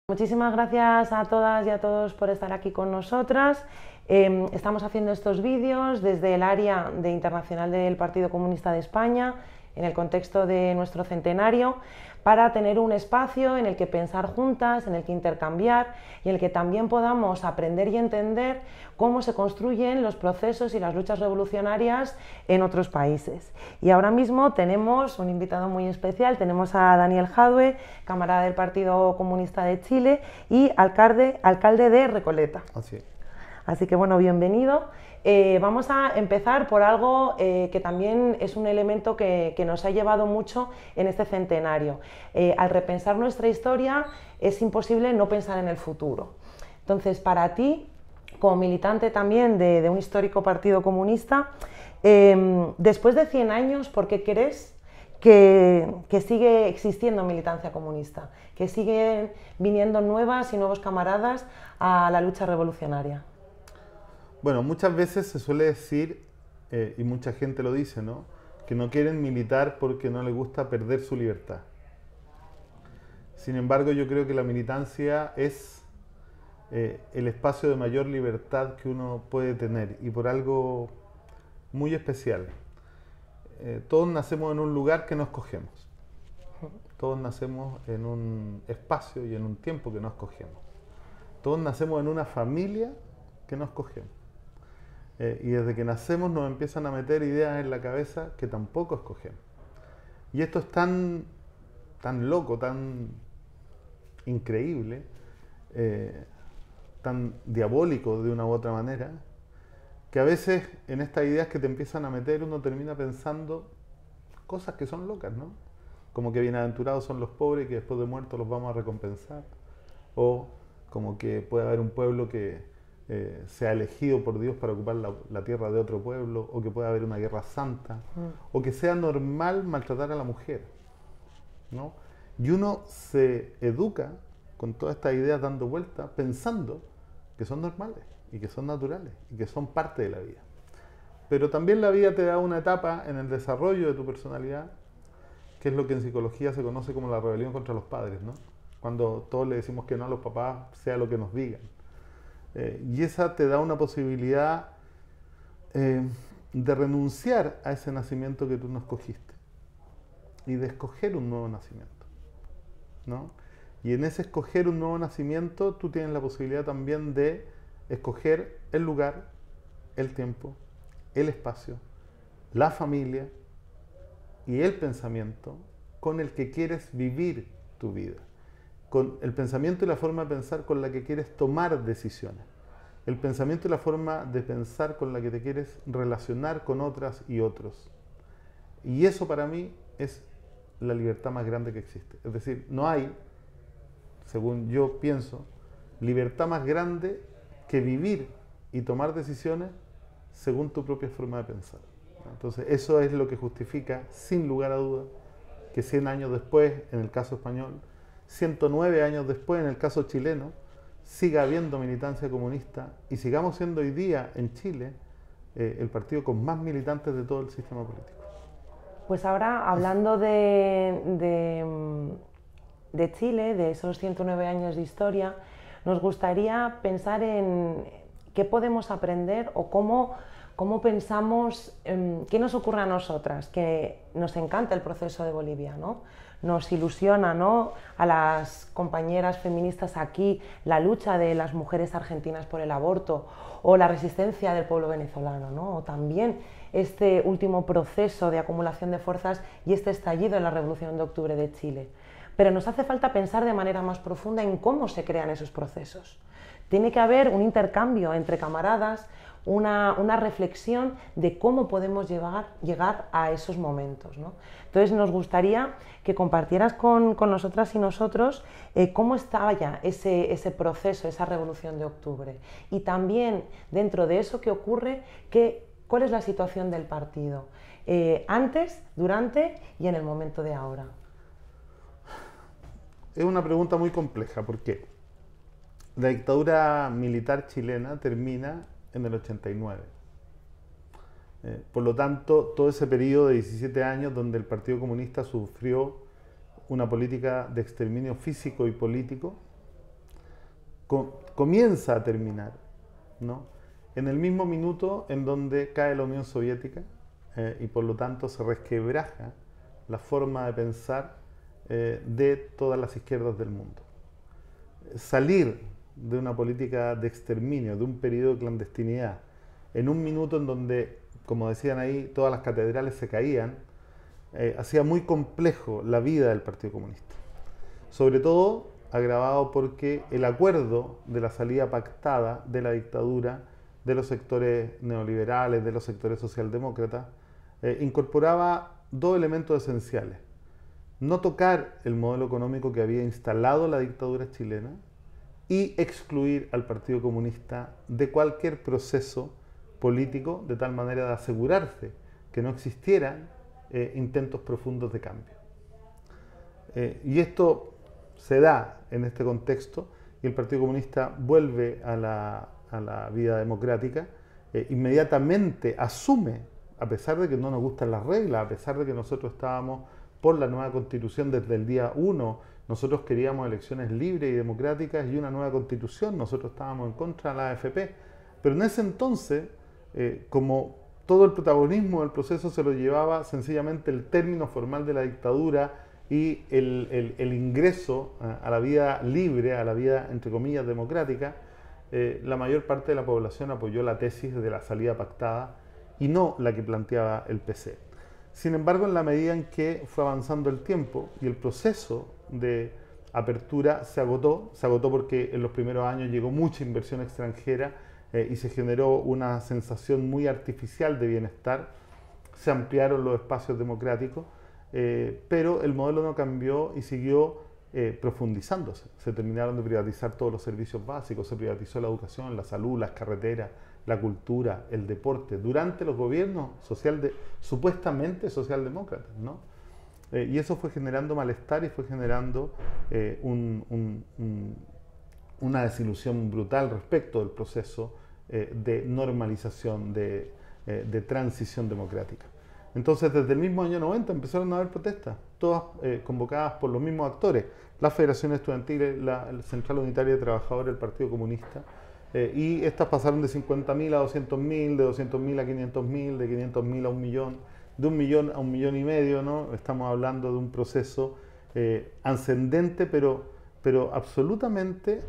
Muchísimas gracias a todas y a todos por estar aquí con nosotras. Estamos haciendo estos vídeos desde el área de internacional del Partido Comunista de España, en el contexto de nuestro centenario, para tener un espacio en el que pensar juntas, en el que intercambiar y en el que también podamos aprender y entender cómo se construyen los procesos y las luchas revolucionarias en otros países. Y ahora mismo tenemos un invitado muy especial, tenemos a Daniel Jadue, camarada del Partido Comunista de Chile y alcalde de Recoleta. Así que bueno, bienvenido. Vamos a empezar por algo que también es un elemento que nos ha llevado mucho en este centenario. Al repensar nuestra historia es imposible no pensar en el futuro. Entonces, para ti, como militante también de un histórico partido comunista, después de 100 años, ¿por qué crees que sigue existiendo militancia comunista? Que siguen viniendo nuevas y nuevos camaradas a la lucha revolucionaria. Bueno, muchas veces se suele decir, y mucha gente lo dice, ¿no?, que no quieren militar porque no les gusta perder su libertad. Sin embargo, yo creo que la militancia es el espacio de mayor libertad que uno puede tener, y por algo muy especial. Todos nacemos en un lugar que no escogemos. Todos nacemos en un espacio y en un tiempo que no escogemos. Todos nacemos en una familia que no escogemos. Y desde que nacemos nos empiezan a meter ideas en la cabeza que tampoco escogemos. Y esto es tan loco, tan increíble, tan diabólico de una u otra manera, que a veces en estas ideas que te empiezan a meter uno termina pensando cosas que son locas, ¿no? Como que bienaventurados son los pobres y que después de muertos los vamos a recompensar. O como que puede haber un pueblo que sea elegido por Dios para ocupar la tierra de otro pueblo, o que pueda haber una guerra santa, o que sea normal maltratar a la mujer, ¿no? Y uno se educa con todas estas ideas dando vueltas, pensando que son normales, y que son naturales, y que son parte de la vida. Pero también la vida te da una etapa en el desarrollo de tu personalidad, que es lo que en psicología se conoce como la rebelión contra los padres, ¿no? Cuando todos le decimos que no a los papás, sea lo que nos digan. Y esa te da una posibilidad de renunciar a ese nacimiento que tú no escogiste y de escoger un nuevo nacimiento, ¿no? Y en ese escoger un nuevo nacimiento tú tienes la posibilidad también de escoger el lugar, el tiempo, el espacio, la familia y el pensamiento con el que quieres vivir tu vida, con el pensamiento y la forma de pensar con la que quieres tomar decisiones, el pensamiento y la forma de pensar con la que te quieres relacionar con otras y otros. Y eso para mí es la libertad más grande que existe. Es decir, no hay, según yo pienso, libertad más grande que vivir y tomar decisiones según tu propia forma de pensar. Entonces, eso es lo que justifica, sin lugar a duda, que 100 años después, en el caso español, 109 años después, en el caso chileno, siga habiendo militancia comunista y sigamos siendo hoy día en Chile el partido con más militantes de todo el sistema político. Pues ahora, hablando de Chile, de esos 109 años de historia, nos gustaría pensar en qué podemos aprender o cómo pensamos, qué nos ocurre a nosotras, que nos encanta el proceso de Bolivia, ¿no? Nos ilusiona, ¿no?, a las compañeras feministas aquí, la lucha de las mujeres argentinas por el aborto o la resistencia del pueblo venezolano, ¿no? O también este último proceso de acumulación de fuerzas y este estallido en la Revolución de Octubre de Chile. Pero nos hace falta pensar de manera más profunda en cómo se crean esos procesos. Tiene que haber un intercambio entre camaradas, una reflexión de cómo podemos llegar a esos momentos, ¿no? Entonces nos gustaría que compartieras con nosotras y nosotros cómo estaba ya ese proceso, esa Revolución de Octubre, y también dentro de eso que ocurre, cuál es la situación del partido, antes, durante y en el momento de ahora. Es una pregunta muy compleja, porque la dictadura militar chilena termina en el 89. Por lo tanto, todo ese periodo de 17 años donde el Partido Comunista sufrió una política de exterminio físico y político comienza a terminar, ¿no? En el mismo minuto en donde cae la Unión Soviética y por lo tanto se resquebraja la forma de pensar de todas las izquierdas del mundo. Salir de una política de exterminio, de un periodo de clandestinidad, en un minuto en donde, como decían ahí, todas las catedrales se caían, hacía muy complejo la vida del Partido Comunista. Sobre todo agravado porque el acuerdo de la salida pactada de la dictadura de los sectores neoliberales, de los sectores socialdemócratas, incorporaba dos elementos esenciales. No tocar el modelo económico que había instalado la dictadura chilena y excluir al Partido Comunista de cualquier proceso político, de tal manera de asegurarse que no existieran intentos profundos de cambio. Y esto se da en este contexto y el Partido Comunista vuelve a la vida democrática, inmediatamente asume, a pesar de que no nos gustan las reglas, a pesar de que nosotros estábamos por la nueva constitución desde el día 1, nosotros queríamos elecciones libres y democráticas y una nueva constitución, nosotros estábamos en contra de la AFP, pero en ese entonces, como todo el protagonismo del proceso se lo llevaba sencillamente el término formal de la dictadura y el ingreso a la vida libre, a la vida entre comillas democrática, la mayor parte de la población apoyó la tesis de la salida pactada y no la que planteaba el PC. Sin embargo, en la medida en que fue avanzando el tiempo y el proceso de apertura se agotó porque en los primeros años llegó mucha inversión extranjera y se generó una sensación muy artificial de bienestar, se ampliaron los espacios democráticos, pero el modelo no cambió y siguió profundizándose. Se terminaron de privatizar todos los servicios básicos, se privatizó la educación, la salud, las carreteras, la cultura, el deporte, durante los gobiernos supuestamente socialdemócratas, ¿no? Y eso fue generando malestar y fue generando una desilusión brutal respecto del proceso de normalización, de transición democrática. Entonces, desde el mismo año 90 empezaron a haber protestas, todas convocadas por los mismos actores, las federaciones estudiantiles, la Central Unitaria de Trabajadores, el Partido Comunista, y estas pasaron de 50.000 a 200.000, de 200.000 a 500.000, de 500.000 a 1 millón, de 1 millón a 1,5 millones, ¿no? Estamos hablando de un proceso ascendente, pero absolutamente,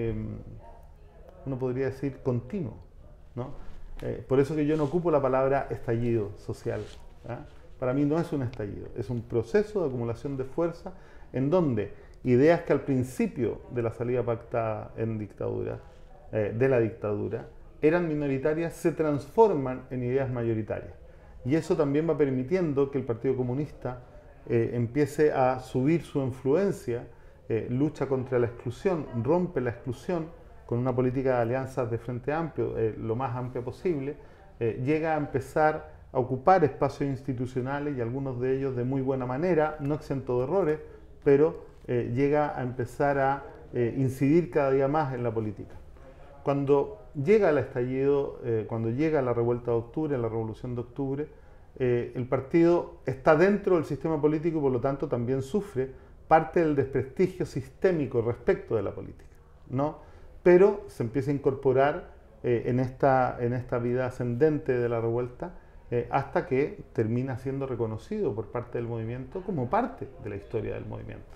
uno podría decir, continuo, ¿no? Por eso que yo no ocupo la palabra estallido social. Para mí no es un estallido, es un proceso de acumulación de fuerza en donde ideas que al principio de la salida pactada en dictadura, de la dictadura, eran minoritarias, se transforman en ideas mayoritarias. Y eso también va permitiendo que el Partido Comunista empiece a subir su influencia, lucha contra la exclusión, rompe la exclusión con una política de alianzas de Frente Amplio, lo más amplia posible, llega a empezar a ocupar espacios institucionales y algunos de ellos de muy buena manera, no exento de errores, pero llega a empezar a incidir cada día más en la política. Cuando llega el estallido, cuando llega la revuelta de octubre, la revolución de octubre, el partido está dentro del sistema político y por lo tanto también sufre parte del desprestigio sistémico respecto de la política, ¿no? Pero se empieza a incorporar en esta vida ascendente de la revuelta hasta que termina siendo reconocido por parte del movimiento como parte de la historia del movimiento.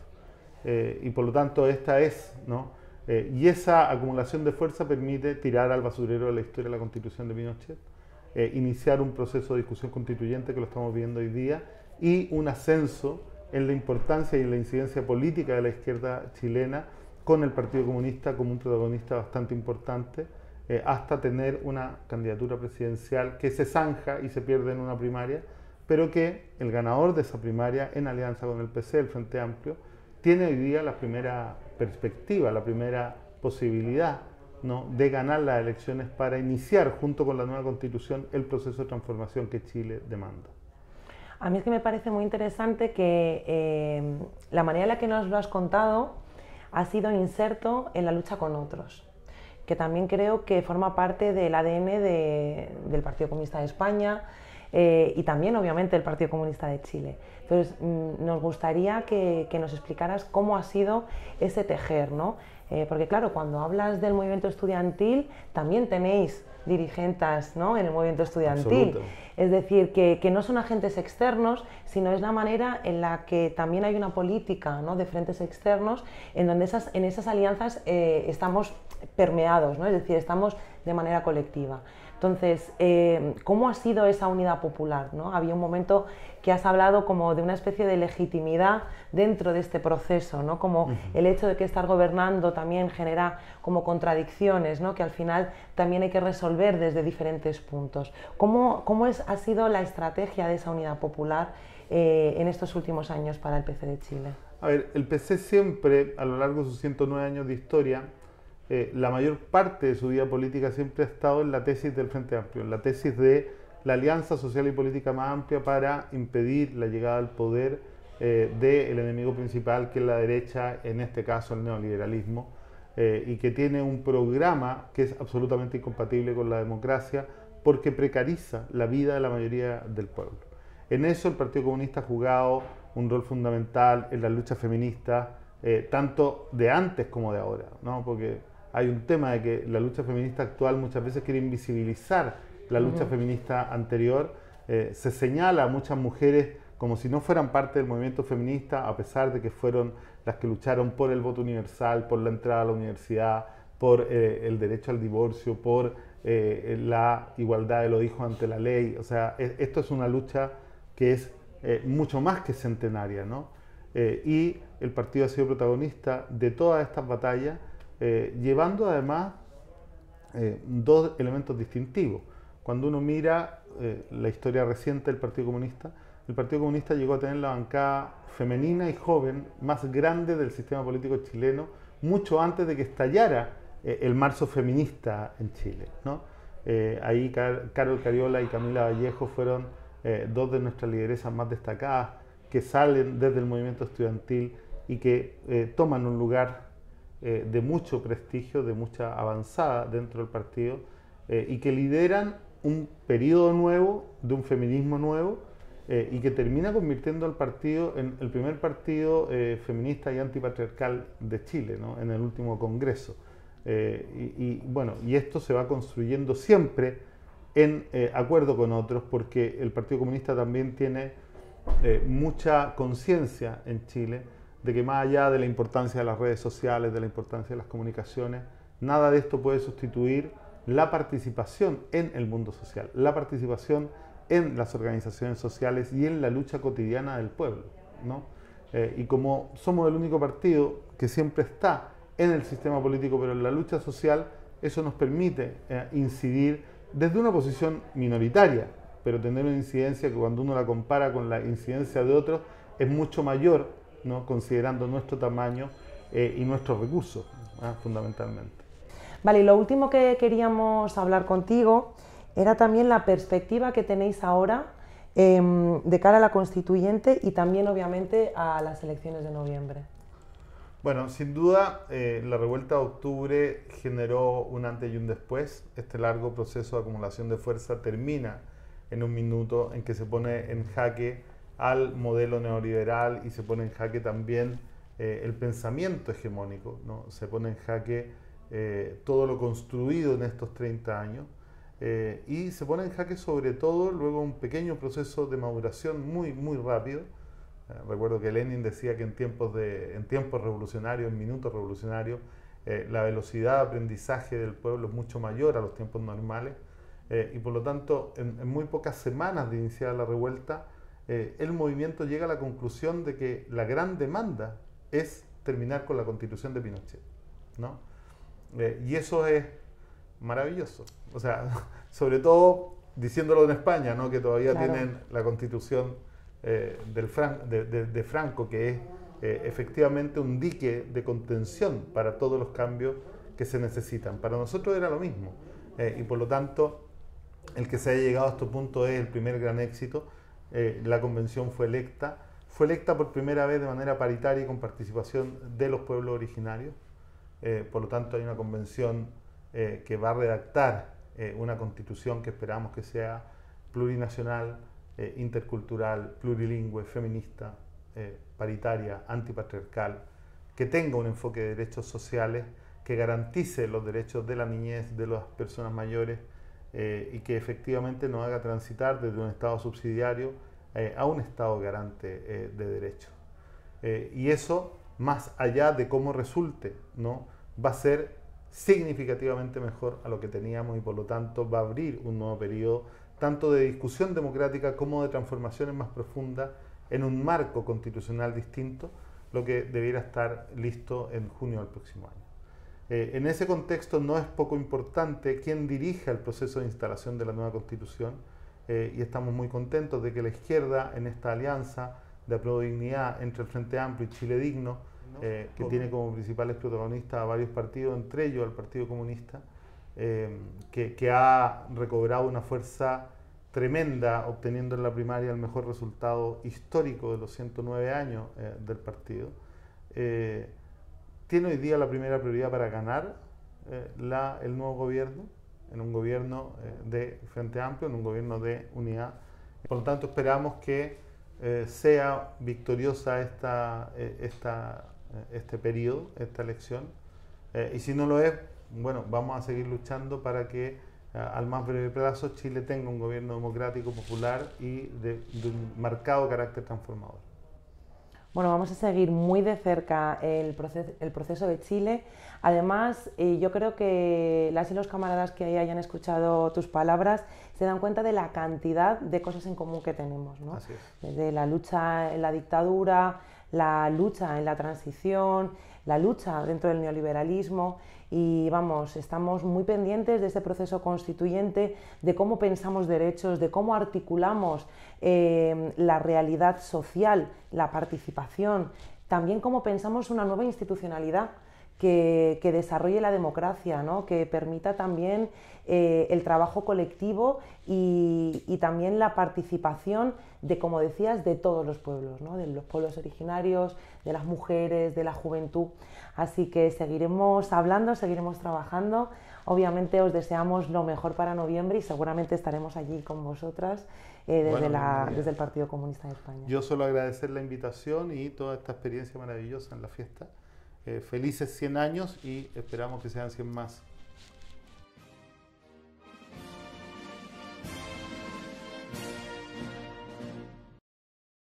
Y por lo tanto esta es, ¿no? Y esa acumulación de fuerza permite tirar al basurero de la historia de la Constitución de Pinochet, iniciar un proceso de discusión constituyente que lo estamos viendo hoy día y un ascenso en la importancia y en la incidencia política de la izquierda chilena con el Partido Comunista como un protagonista bastante importante, hasta tener una candidatura presidencial que se zanja y se pierde en una primaria, pero que el ganador de esa primaria, en alianza con el PC, el Frente Amplio, tiene hoy día la primera perspectiva, la primera posibilidad, ¿no?, de ganar las elecciones para iniciar, junto con la nueva Constitución, el proceso de transformación que Chile demanda. A mí es que me parece muy interesante que la manera en la que nos lo has contado ha sido inserto en la lucha con otros, que también creo que forma parte del ADN del Partido Comunista de España y también, obviamente, del Partido Comunista de Chile. Entonces, nos gustaría que nos explicaras cómo ha sido ese tejer, ¿no? Porque claro, cuando hablas del movimiento estudiantil, también tenéis dirigentes, ¿no?, en el movimiento estudiantil. Absoluto. Es decir, que no son agentes externos, sino es la manera en la que también hay una política, ¿no?, de frentes externos, en donde en esas alianzas estamos permeados, ¿no?, es decir, estamos de manera colectiva. Entonces, ¿cómo ha sido esa unidad popular, ¿no? Había un momento que has hablado como de una especie de legitimidad dentro de este proceso, ¿no? Como el hecho de que estar gobernando también genera como contradicciones, ¿no?, que al final también hay que resolver desde diferentes puntos. ¿Cómo ha sido la estrategia de esa unidad popular en estos últimos años para el PC de Chile? A ver, el PC siempre, a lo largo de sus 109 años de historia, la mayor parte de su vida política siempre ha estado en la tesis del Frente Amplio, en la tesis de la alianza social y política más amplia para impedir la llegada al poder del enemigo principal, que es la derecha, en este caso el neoliberalismo, y que tiene un programa que es absolutamente incompatible con la democracia porque precariza la vida de la mayoría del pueblo. En eso el Partido Comunista ha jugado un rol fundamental en la lucha feminista, tanto de antes como de ahora, ¿no? Porque hay un tema de que la lucha feminista actual muchas veces quiere invisibilizar la lucha feminista anterior. Se señala a muchas mujeres como si no fueran parte del movimiento feminista, a pesar de que fueron las que lucharon por el voto universal, por la entrada a la universidad, por el derecho al divorcio, por la igualdad de los hijos ante la ley. O sea, esto es una lucha que es mucho más que centenaria, ¿no? Y el partido ha sido protagonista de todas estas batallas, llevando además dos elementos distintivos. Cuando uno mira la historia reciente del Partido Comunista, el Partido Comunista llegó a tener la bancada femenina y joven más grande del sistema político chileno mucho antes de que estallara el marzo feminista en Chile, ¿no? Ahí Carol Cariola y Camila Vallejo fueron dos de nuestras lideresas más destacadas, que salen desde el movimiento estudiantil y que toman un lugar de mucho prestigio, de mucha avanzada dentro del partido, y que lideran un periodo nuevo, de un feminismo nuevo, y que termina convirtiendo al partido en el primer partido feminista y antipatriarcal de Chile, ¿no?, en el último congreso. Bueno, y esto se va construyendo siempre en acuerdo con otros, porque el Partido Comunista también tiene mucha conciencia en Chile de que más allá de la importancia de las redes sociales, de la importancia de las comunicaciones, nada de esto puede sustituir la participación en el mundo social, la participación en las organizaciones sociales y en la lucha cotidiana del pueblo, ¿no? Y como somos el único partido que siempre está en el sistema político, pero en la lucha social, eso nos permite incidir desde una posición minoritaria, pero tener una incidencia que cuando uno la compara con la incidencia de otros es mucho mayor, ¿no?, considerando nuestro tamaño y nuestros recursos, fundamentalmente. Vale, y lo último que queríamos hablar contigo era también la perspectiva que tenéis ahora de cara a la constituyente y también obviamente a las elecciones de noviembre. Bueno, sin duda la revuelta de octubre generó un antes y un después. Este largo proceso de acumulación de fuerza termina en un minuto en que se pone en jaque al modelo neoliberal y se pone en jaque también el pensamiento hegemónico, ¿no? Se pone en jaque todo lo construido en estos 30 años y se pone en jaque sobre todo luego un pequeño proceso de maduración muy, muy rápido. Recuerdo que Lenin decía que en tiempos revolucionarios, en minutos revolucionarios, la velocidad de aprendizaje del pueblo es mucho mayor a los tiempos normales y por lo tanto en muy pocas semanas de iniciar la revuelta el movimiento llega a la conclusión de que la gran demanda es terminar con la Constitución de Pinochet, ¿no? Y eso es maravilloso, o sea, sobre todo diciéndolo en España, ¿no?, que todavía Claro. tienen la Constitución de Franco, que es efectivamente un dique de contención para todos los cambios que se necesitan. Para nosotros era lo mismo y por lo tanto el que se haya llegado a este punto es el primer gran éxito. La convención fue electa por primera vez de manera paritaria y con participación de los pueblos originarios. Por lo tanto hay una convención que va a redactar una constitución que esperamos que sea plurinacional, intercultural, plurilingüe, feminista, paritaria, antipatriarcal, que tenga un enfoque de derechos sociales que garantice los derechos de la niñez, de las personas mayores, y que efectivamente nos haga transitar desde un Estado subsidiario a un Estado garante de derechos. Y eso, más allá de cómo resulte, ¿no?, va a ser significativamente mejor a lo que teníamos, y por lo tanto va a abrir un nuevo periodo tanto de discusión democrática como de transformaciones más profundas en un marco constitucional distinto, lo que debiera estar listo en junio del próximo año. En ese contexto no es poco importante quién dirige el proceso de instalación de la nueva Constitución, y estamos muy contentos de que la izquierda, en esta alianza de Apruebo Dignidad entre el Frente Amplio y Chile Digno, que tiene como principales protagonistas a varios partidos, entre ellos al Partido Comunista, que ha recobrado una fuerza tremenda, obteniendo en la primaria el mejor resultado histórico de los 109 años del partido. Tiene hoy día la primera prioridad para ganar el nuevo gobierno, en un gobierno de Frente Amplio, en un gobierno de unidad. Por lo tanto, esperamos que sea victoriosa este periodo, esta elección, y si no lo es, bueno, vamos a seguir luchando para que al más breve plazo Chile tenga un gobierno democrático, popular y de un marcado carácter transformador. Bueno, vamos a seguir muy de cerca el proceso de Chile. Además, yo creo que las y los camaradas que hayan escuchado tus palabras se dan cuenta de la cantidad de cosas en común que tenemos, ¿no? Así es. Desde la lucha en la dictadura, la lucha en la transición, la lucha dentro del neoliberalismo, y vamos, estamos muy pendientes de ese proceso constituyente, de cómo pensamos derechos, de cómo articulamos la realidad social, la participación, también cómo pensamos una nueva institucionalidad que desarrolle la democracia, ¿no?, que permita también el trabajo colectivo y también la participación de, como decías, de todos los pueblos, ¿no?, de los pueblos originarios, de las mujeres, de la juventud. Así que seguiremos hablando, seguiremos trabajando. Obviamente os deseamos lo mejor para noviembre y seguramente estaremos allí con vosotras desde el Partido Comunista de España. Yo solo agradecer la invitación y toda esta experiencia maravillosa en la fiesta. Felices 100 años y esperamos que sean 100 más